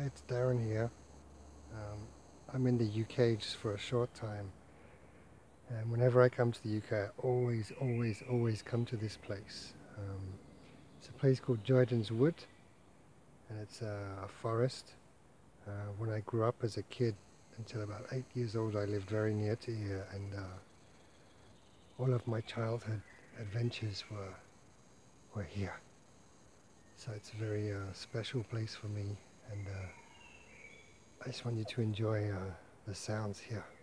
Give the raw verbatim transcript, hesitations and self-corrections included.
it's Darren here. Um, I'm in the U K just for a short time, and whenever I come to the U K I always, always, always come to this place. Um, it's a place called Joydens Wood, and it's a, a forest. Uh, when I grew up as a kid, until about eight years old, I lived very near to here, and uh, all of my childhood adventures were, were here. So it's a very uh, special place for me, and uh, I just want you to enjoy uh, the sounds here.